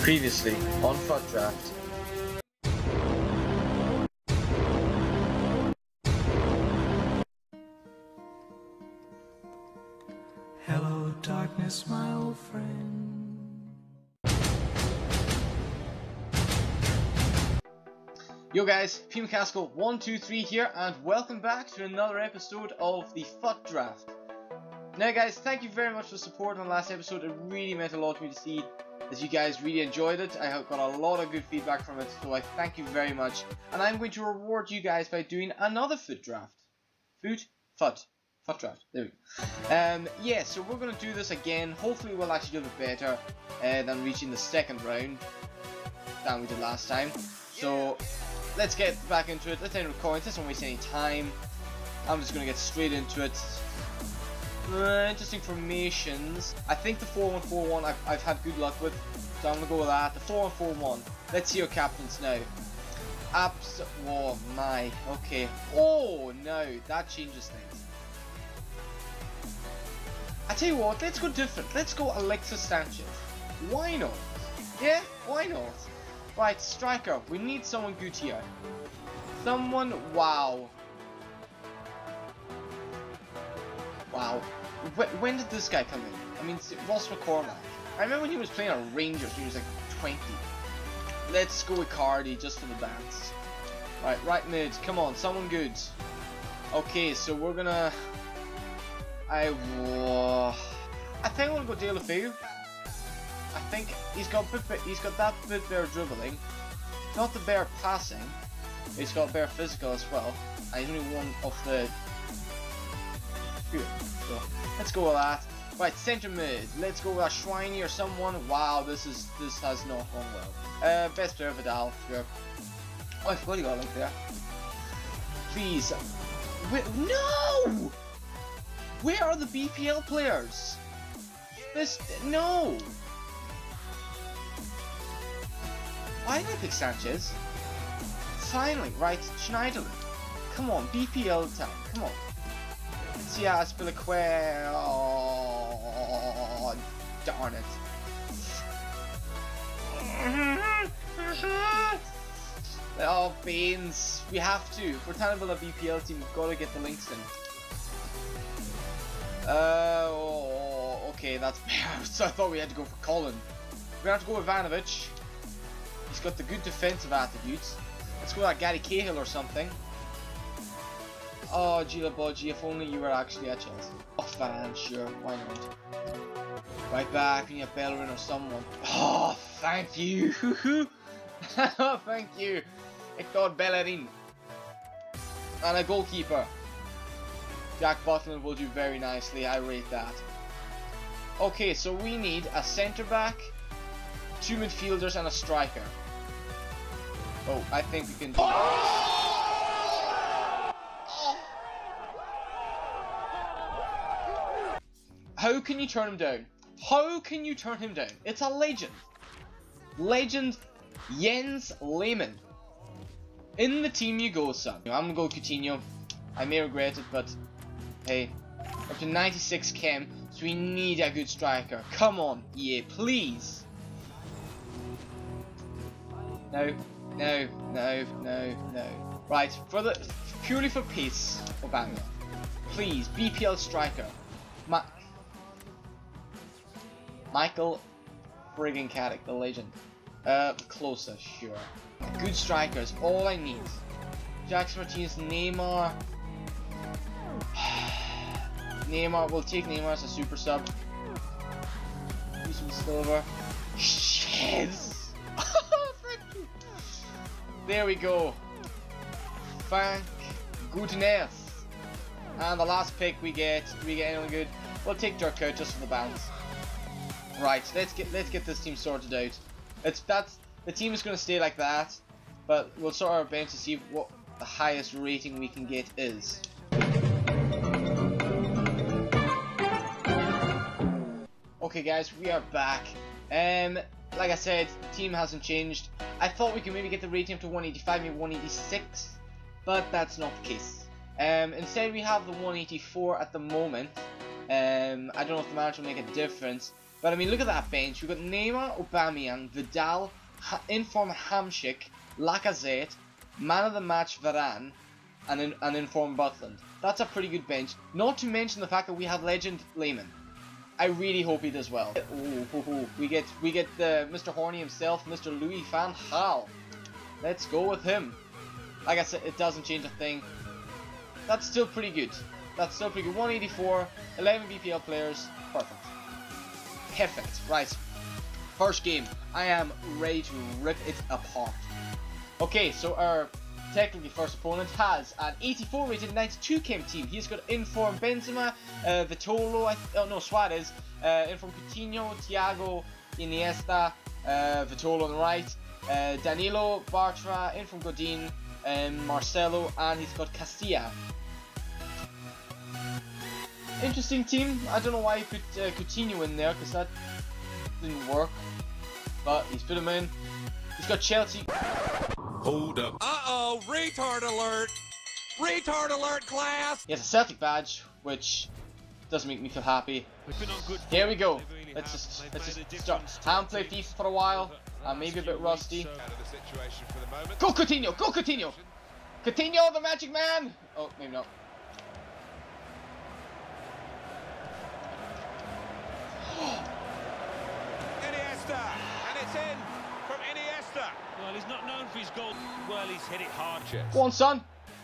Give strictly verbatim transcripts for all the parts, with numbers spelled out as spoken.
Previously on F U D Draft. Hello, darkness, my old friend. Yo guys, P McCaskill one two three here, and welcome back to another episode of the F U D Draft. Now guys, thank you very much for the support on the last episode. It really meant a lot to me to see that you guys really enjoyed it. I got a lot of good feedback from it, so I thank you very much. And I'm going to reward you guys by doing another F U D Draft. Food? F U D. F U D Draft. There we go. Um, yeah, so we're going to do this again. Hopefully we'll actually do a bit better uh, than reaching the second round than we did last time. So let's get back into it. Let's end recording. Let's not waste any time. I'm just going to get straight into it. Uh, interesting formations. I think the four one four one I've, I've had good luck with, so I'm going to go with that. The four one four one. Let's see our captains now. Abs. Oh my. Okay. Oh no, that changes things. I tell you what, let's go different. Let's go Alexis Sanchez. Why not? Yeah, why not? Right, striker. We need someone good here. Someone. Wow. Wow. When, when did this guy come in? I mean, Ross McCormack. I remember when he was playing at Rangers when he was like twenty. Let's go with Cardi just for the dance. Right, right mid. Come on, someone good. Okay, so we're gonna. I. Uh, I think I'm gonna go Deulofeu. I think he's got bit, he's got that bit better dribbling, not the better passing. He's got better physical as well. And he's only one of the. So let's go with that. Right, centre mid. Let's go with a Schweini or someone. Wow, this is this has not gone well. Uh, best player Vidal. Sure. Oh, I forgot he got like there. Please. Wait, no. Where are the B P L players? This no. Why did I pick Sanchez? Finally, right, Schneiderlin. Come on, B P L time. Come on. Yeah, Spiliquare. Oh, darn it. Oh, Baines. We have to. If we're trying to build a B P L team, we've got to get the links in. Uh, oh, okay, that's bad. So I thought we had to go for Colin. We're going to have to go with Ivanovic. He's got the good defensive attributes. Let's go with Gary Cahill or something. Oh, Gila Bodji, if only you were actually at Chelsea. Oh, fan, sure, why not? Right back, we need a Bellerin or someone. Oh, thank you! Oh, thank you! Hector Bellerin. And a goalkeeper. Jack Butland will do very nicely, I rate that. Okay, so we need a centre-back, two midfielders and a striker. Oh, I think we can do that. How can you turn him down? How can you turn him down? It's a legend. Legend Jens Lehmann. In the team you go, son. I'm gonna go Coutinho. I may regret it, but hey. Up to ninety-six chem, so we need a good striker. Come on, E A, please. No, no, no, no, no. Right, for the purely for peace, Obama. Please, B P L striker. Ma Michael friggin' Caddick, the legend. Uh, closer, sure. Good strikers, all I need. Jackson Martinez, Neymar. Neymar, we'll take Neymar as a super sub. Use some silver. Yes! Thank you! There we go. Thank goodness. And the last pick we get, do we get anyone good? We'll take Dirk out just for the bounce. Right, let's get let's get this team sorted out. It's that's the team is going to stay like that, but we'll sort our bench to see what the highest rating we can get is. Okay, guys, we are back. Um, like I said, the team hasn't changed. I thought we could maybe get the rating up to one eighty-five, maybe one eighty-six, but that's not the case. Um, instead, we have the one eighty-four at the moment. Um, I don't know if the manager will make a difference. But I mean, look at that bench. We've got Neymar, Aubameyang, Vidal, ha inform Hamsik, Lacazette, man of the match Varane, and in and inform Butland. That's a pretty good bench. Not to mention the fact that we have legend Lehman. I really hope he does well. Ooh, ooh, ooh. We get we get uh, Mister Horny himself, Mister Louis van Gaal. Let's go with him. Like I said, it doesn't change a thing. That's still pretty good. That's still pretty good. one eighty-four, eleven B P L players. Perfect. Perfect. Right. First game. I am ready to rip it apart. Okay, so our technically first opponent has an eighty-four rated ninety-two chem team. He's got Inform Benzema, uh, Vitolo, I oh no, Suarez, uh, Inform Coutinho, Thiago, Iniesta, uh, Vitolo on the right, uh, Danilo, Bartra, Inform Godin, um, Marcelo, and he's got Castilla. Interesting team. I don't know why he put uh, Coutinho in there, because that didn't work. But he's put him in. He's got Chelsea. Hold up. Uh-oh, retard alert! Retard alert, class! He has a Celtic badge, which doesn't make me feel happy. Here we go. Let's just let's just start. Haven't played FIFA for a while. I'm maybe a bit rusty. Go Coutinho! Go Coutinho! Coutinho, the magic man! Oh, maybe not. Iniesta, and it's in from Iniesta. Well, he's not known for his goal. Well, he's hit it hard. Go on, son.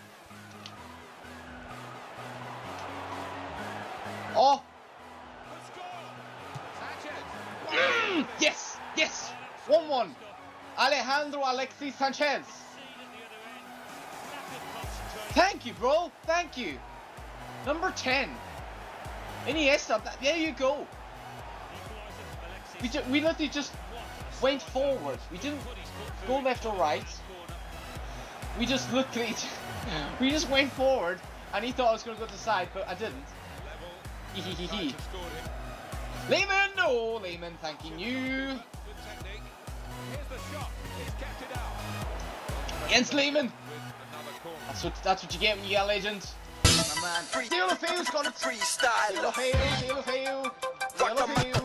Oh. Mm, yes, yes. one one. Alejandro Alexis Sanchez. Thank you, bro. Thank you. Number ten. Iniesta. There you go. We, ju we literally just went forward. We didn't go left or right. We just looked at each. We just went forward, and he thought I was going to go to the side, but I didn't. Hee hee hee hee. Lehman, no, Lehman, thanking you. Against Lehman. That's what that's what you get when you get a legend. My man. Deulofeu's got it. Freestyle. Deulofeu, Deulofeu, Deulofeu.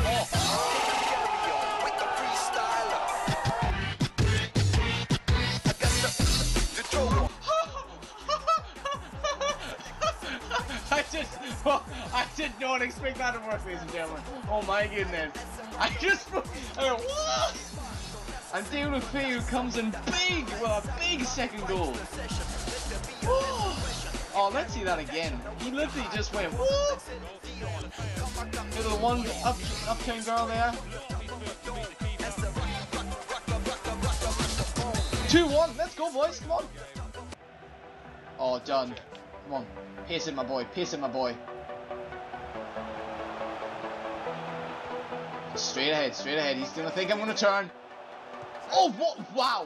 I just, well, I did not expect that to work, ladies and gentlemen. Oh my goodness. I just, I went, what? And Deulofeu comes in big, well, a big second goal. Oh, let's see that again. He literally just went, what? To the one up, uptown girl there. two one, let's go boys, come on. Oh, done. Come on, pace it my boy, pace it my boy. Straight ahead, straight ahead, he's gonna think I'm gonna turn. Oh, what, wow.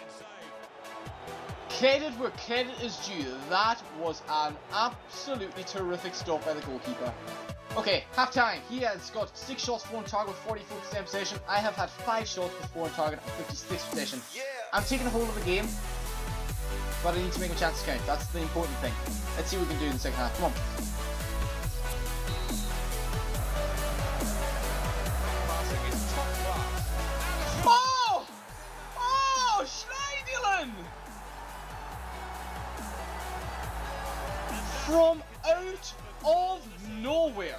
Credit where credit is due, that was an absolutely terrific stop by the goalkeeper. Okay, half time. He has got six shots, four on target with forty-four percent possession. I have had five shots with four on target and fifty-six possession. I'm taking a hold of the game, but I need to make my chances count. That's the important thing. Let's see what we can do in the second half. Come on. Oh! Oh! Schneiderlin! From out of nowhere.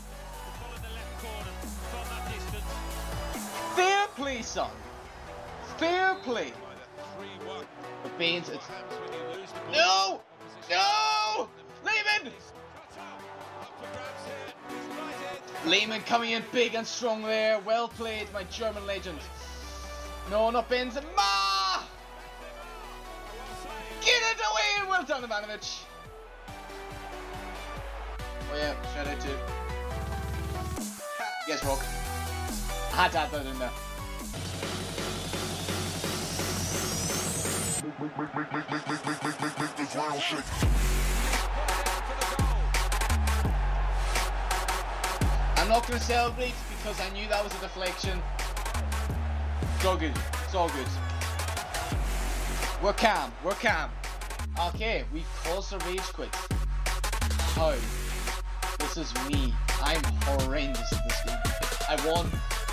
Fair play, son. Fair play. But Baines, it's... No! No! Lehman! Lehman coming in big and strong there. Well played, my German legend. No, not Benzema! Get it away! Well done, Ivanovic. Oh yeah, shout out to you guys rock. I had to add that in there. I'm not going to celebrate because I knew that was a deflection. It's all good. It's all good. We're calm. We're calm. Okay, we caused a rage quit. How? This is me. I'm horrendous at this game. I won.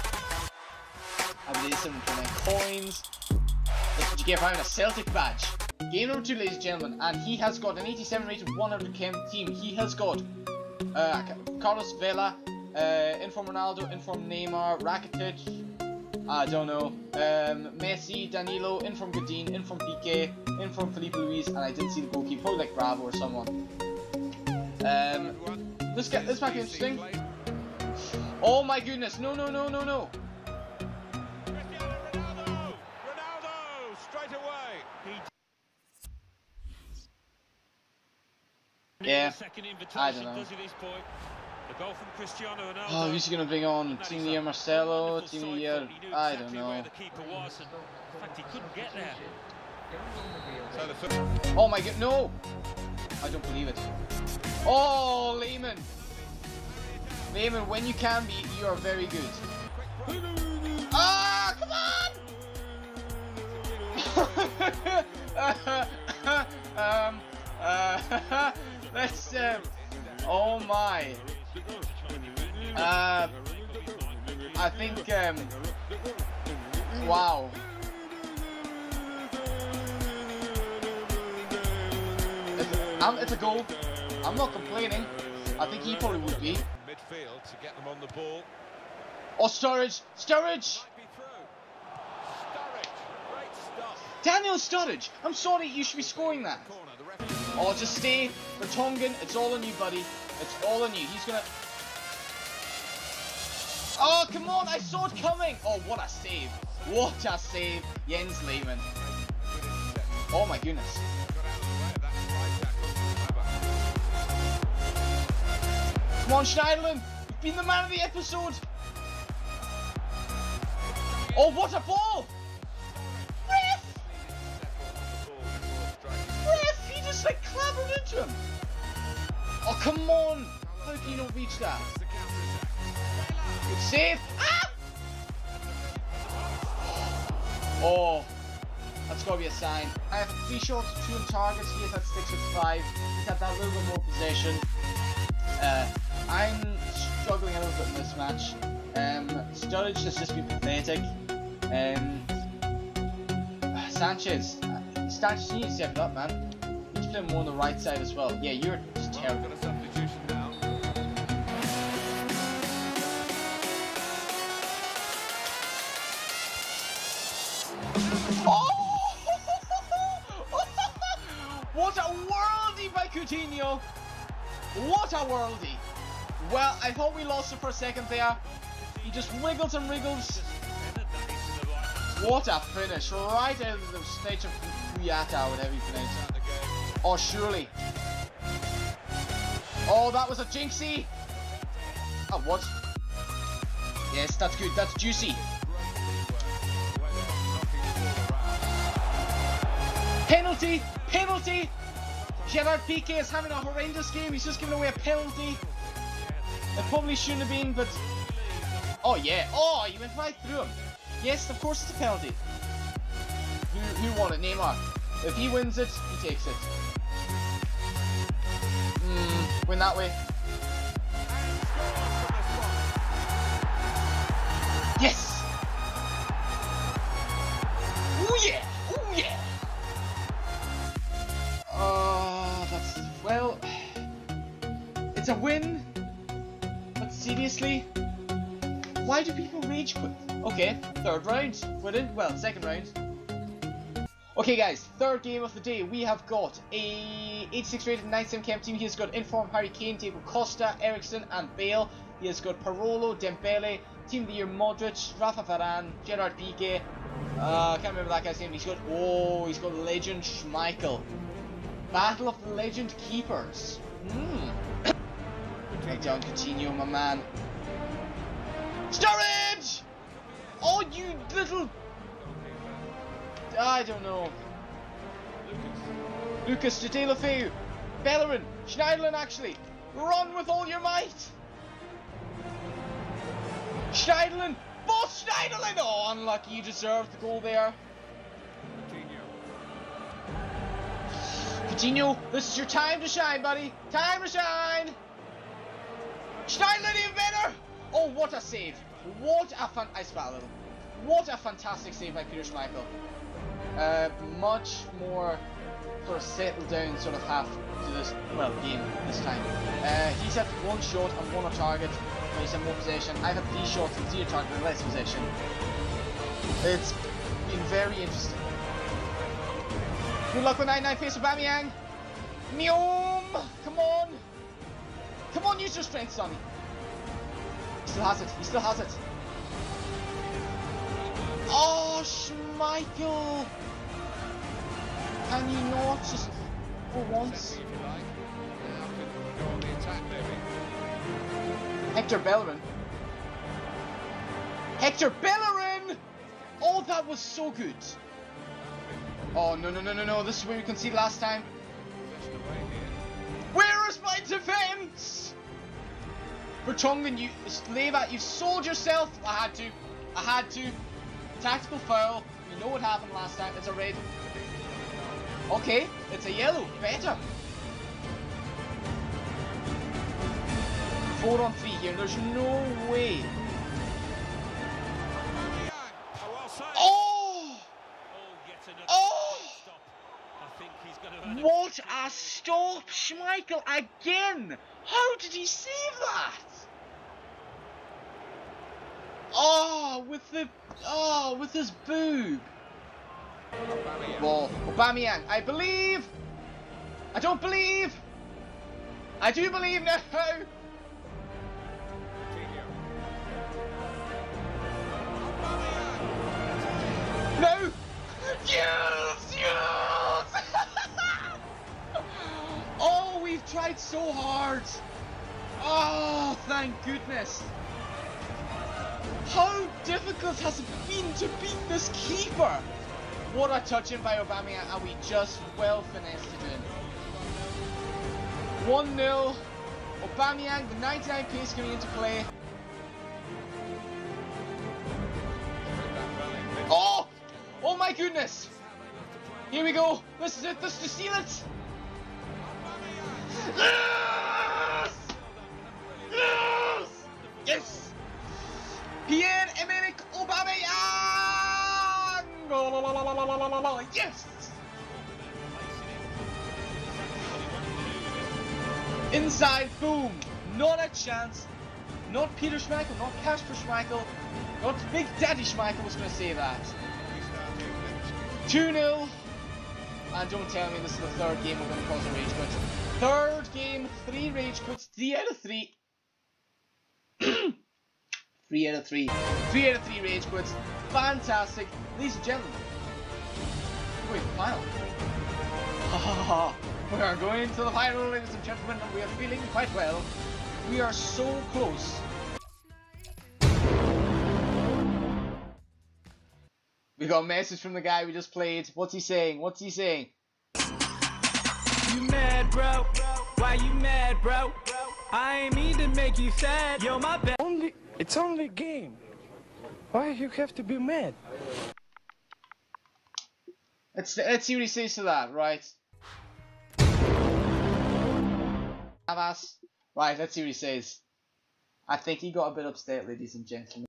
I made seven twenty-nine coins. That's what you get for having a Celtic badge. Game number two, ladies and gentlemen, and he has got an eighty-seven rated one hundred chem team. He has got uh, Carlos Vela, uh, Inform Ronaldo, Inform Neymar, Rakitic, I don't know, um, Messi, Danilo, Inform Godin, Inform Piqué, Inform Felipe Luis, and I didn't see the goalkeeper, probably like Bravo or someone. Um, let's get this back interesting. Oh my goodness, no, no, no, no, no. Cristiano Ronaldo! Ronaldo! Straight away! Yeah, Second I don't know. does at this point. The goal from Cristiano Ronaldo. Oh, who's he going to bring on? Team of the Year Marcelo? Team of the Year? I don't know. Where the keeper was, and in fact, he couldn't get there. Oh my god, no! I don't believe it. Oh, Lehman! Lehman, when you can be, you are very good. Ah, come on! um, uh, let's, um, oh my. Uh, I think, um, wow. It's, um, it's a goal. I'm not complaining. I think he probably would be. Midfield to get them on the ball. Oh, Sturridge! Sturridge! Daniel Sturridge! I'm sorry, you should be scoring that. Oh, just stay. Vertonghen, it's all on you, buddy. It's all on you. He's gonna... Oh, come on! I saw it coming! Oh, what a save. What a save. Jens Lehmann. Oh my goodness. Come on, Schneiderlin! You've been the man of the episode! Oh, what a ball! Ref! Ref! He just like clambered into him! Oh, come on! How can you not reach that? Good save! Ah! Oh, that's got to be a sign. I have three shots, two on targets. He has had six with five. He's had that little bit more possession. Uh, I'm struggling a little bit in this match. Um, Sturridge has just been pathetic. Um, Sanchez, uh, Sanchez, you need to step it up, man. You need to play more on the right side as well. Yeah, you're just terrible. Got a substitution now. Oh! What a worldie by Coutinho! What a worldie! Well, I thought we lost it for a second there. He just wiggles and wriggles. What a finish! Right out of the stage of Kuyata, whatever you pronounce it. Oh, surely. Oh, that was a jinxie! Oh, what? Yes, that's good. That's juicy. Penalty! Penalty! Gerard Piqué is having a horrendous game. He's just giving away a penalty. It probably shouldn't have been, but... Oh, yeah. Oh, he went right through him. Yes, of course it's a penalty. Who, who won it? Neymar. If he wins it, he takes it. Hmm, win that way. Yes! Oh, yeah! Oh, yeah! Uh, that's... Well... It's a win. But seriously? Why do people rage quit? Okay, third round. We're in, well, second round. Okay guys, third game of the day. We have got a eighty-six rated ninety-seven chem team. He has got Inform Harry Kane, Diego Costa, Ericsson and Bale. He has got Parolo, Dembele, Team of the Year Modric, Rafa Varane, Gerard Piqué. Uh, I can't remember that guy's name. He's got, oh, he's got Legend Schmeichel. Battle of the Legend Keepers. Hmm. Take down Coutinho, my man. Sturridge! Oh, you little... I don't know. Lucas de La Feu. Bellerin. Schneiderlin, actually. Run with all your might. Schneiderlin. Boss Schneiderlin! Oh, unlucky. You deserved the goal there. Coutinho, this is your time to shine, buddy. Time to shine. Schneiderlin even better. Oh, what a save. what a fan- I spat a little. What a fantastic save by Peter Schmeichel. Uh, much more sort of settled down sort of half to this, well, game this time. Uh, he's had one shot and one on target. He's had more possession. I've had three shots and zero target and less possession. It's been very interesting. Good luck with nine nine face Aubameyang. Meow! Come on! Come on, use your strength, Sonny. He still has it. He still has it. Oh, Schmeichel! Can you not just for once? Hector Bellerin. Hector Bellerin! Oh, that was so good. Oh, no, no, no, no, no. This is where we conceded last time. Where is my defense? Vertonghen, you, Leva, you sold yourself. I had to. I had to. Tactical foul. You know what happened last time. It's a red. Okay, it's a yellow. Better. Four on three here. There's no way. Oh! Oh! What a stop, Schmeichel again! How did he save that? Oh, with the oh, with his boob. Ball, Aubameyang. I believe. I don't believe. I do believe now. No. Yes, yes. Oh, we've tried so hard. Oh, thank goodness. How difficult has it been to beat this keeper? What a touch in by Aubameyang, and we just well finessed it in. one nil. Aubameyang, the ninety-nine pace coming into play. Oh! Oh my goodness! Here we go. This is it. This is to seal it. Yes! Yes! Yes! Pierre-Emerick Aubameyang! Yes! Inside, boom! Not a chance. Not Peter Schmeichel, not Kasper Schmeichel, not Big Daddy Schmeichel was going to say that. two nil. And don't tell me this is the third game we're going to cause a rage quit. Third game, three rage quits, three out of three. Three out of three. Three out of three rage quits. Fantastic. Ladies and gentlemen. Wait, final. We are going to the final, ladies and gentlemen, and we are feeling quite well. We are so close. We got a message from the guy we just played. What's he saying? What's he saying? You mad, bro? Why you mad, bro? I ain't mean to make you sad. Yo, my bad. Only, it's only a game. Why you have to be mad? Let's let's see what he says to that, right? Havas. Right, let's see what he says. I think he got a bit upset, ladies and gentlemen.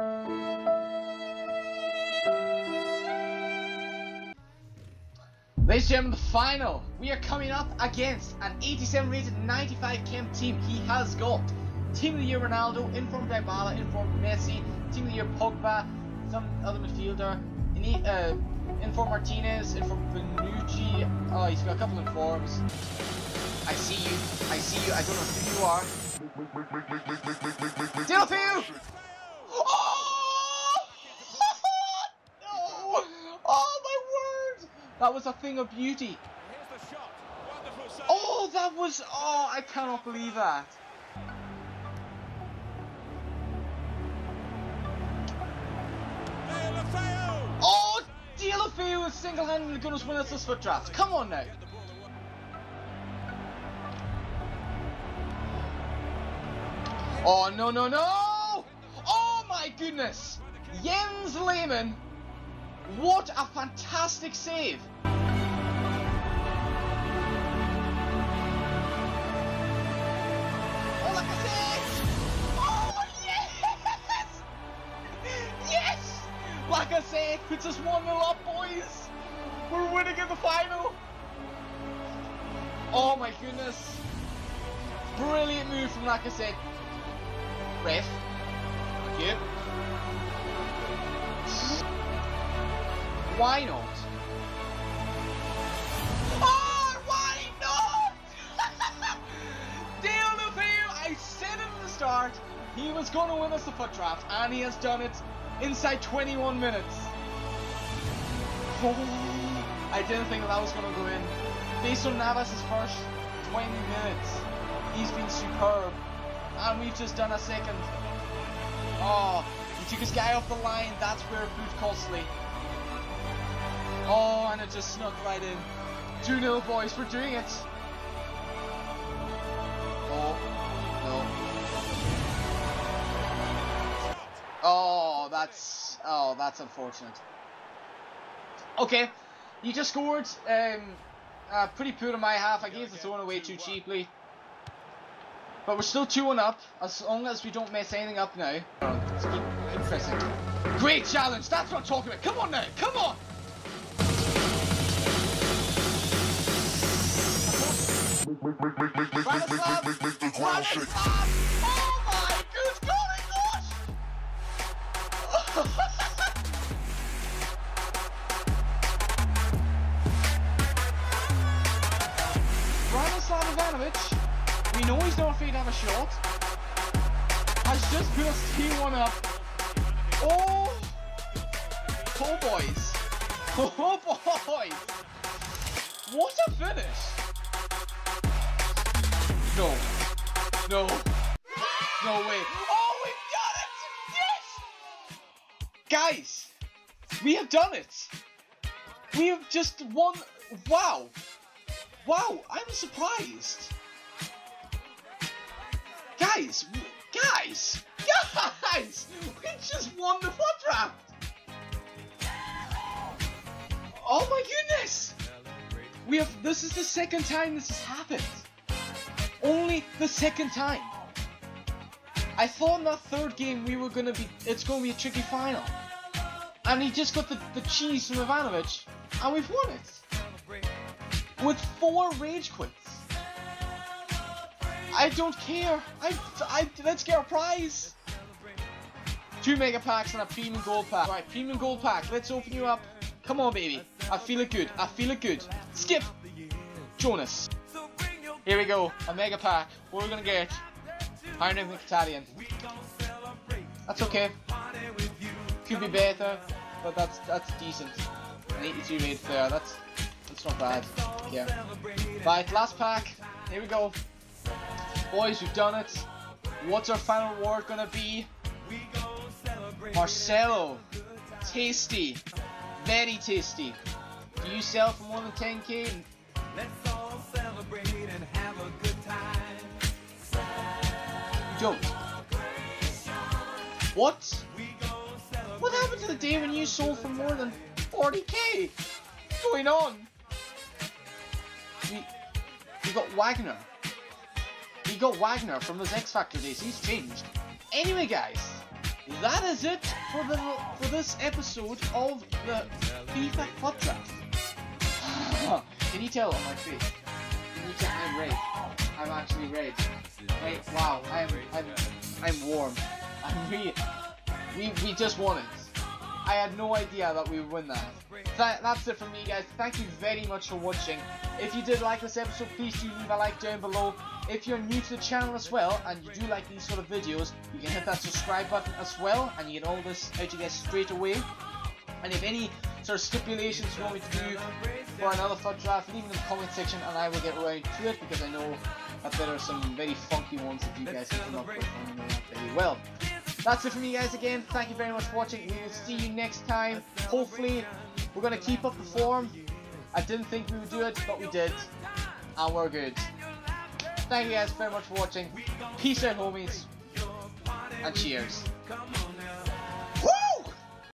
Ladies and gentlemen, the final. We are coming up against an eighty-seven rated ninety-five chem team. He has got Team of the Year Ronaldo, Informed Dybala, Informed Messi, Team of the Year Pogba, some other midfielder, uh, Informed Martinez, Informed Bonucci. Oh, he's got a couple of informs. I see you. I see you. I don't know who you are. Delafeu! Oh! No! Oh my word! That was a thing of beauty. Oh, that was. Oh, I cannot believe that. Oh, Delafeu is single-handedly going to win us this foot draft. Come on now. Oh, no, no, no! Oh, my goodness! Jens Lehmann! What a fantastic save! Oh, like I said! Oh, yes! Like I said, puts us one nil up, boys. We're winning in the final. Oh my goodness. Brilliant move from like I said. Ref. Thank you. Why not? Oh, why not? Deal of him. I said it at the start. He was going to win us the foot draft, and he has done it inside twenty-one minutes. Oh, I didn't think that was going to go in. Based on Navas' first twenty minutes, he's been superb. And we've just done a second. Oh, he took his guy off the line. That's where it proved costly. Oh, and it just snuck right in. two nil, boys. We're doing it. Oh, no. Oh, that's oh, that's unfortunate. Okay, you just scored. Um, uh, pretty poor in my half. I gave the zone away too cheaply, but we're still two one up. As long as we don't mess anything up now. Let's keep pressing. Great challenge. That's what I'm talking about. Come on now. Come on. Bratislav. Oh my good golly gosh! Bratislav Ivanovic, we know he's not afraid to have a shot, has just put us T one up. Oh! Oh boys! Oh boys! What a finish! No. No. No way. Oh, we've done it! Yes! Guys, we have done it. We have just won. Wow. Wow, I'm surprised. Guys, guys, guys, we just won the foot draft. Oh my goodness. We have, this is the second time this has happened. Only the second time. I thought in that third game we were gonna be, it's gonna be a tricky final. And he just got the, the cheese from Ivanovic, and we've won it. With four rage quits. I don't care. I, I, let's get a prize. Two mega packs and a premium gold pack. Alright, premium gold pack, let's open you up. Come on baby, I feel it good, I feel it good. Skip! Jonas. Here we go, a mega pack. What are we gonna get? Iron and Italian. That's okay. Could be better, but that's that's decent. An eighty-two rated player. That's that's not bad. Yeah. Right, last pack. Here we go. Boys, we've done it. What's our final reward gonna be? Marcelo. Tasty. Very tasty. Do you sell for more than ten K? Let's all celebrate and have a good time. You don't. What? What happened to the day when you sold for more than forty K? What's going on? We, we got Wagner. We got Wagner from those X Factor days. He's changed. Anyway, guys, that is it for the for this episode of the FIFA Foot Draft. Can you tell on my face? Can you tell I'm red? I'm actually red. Right? Wow, I'm I'm I'm warm. I'm really we we just won it. I had no idea that we would win that. Th that's it from me, guys. Thank you very much for watching. If you did like this episode, please do leave a like down below. If you're new to the channel as well, and you do like these sort of videos, you can hit that subscribe button as well, and you get all this out you guys straight away. And if any sort of stipulations you want me to do for another foot draft, leave them in the comment section and I will get around to it, because I know that there are some very funky ones that you guys can come up with and I know that very well. That's it from me, guys. Again, thank you very much for watching. We will see you next time. Hopefully we're going to keep up the form. I didn't think we would do it, but we did, and we're good. Thank you guys very much for watching. Peace out, homies, and cheers.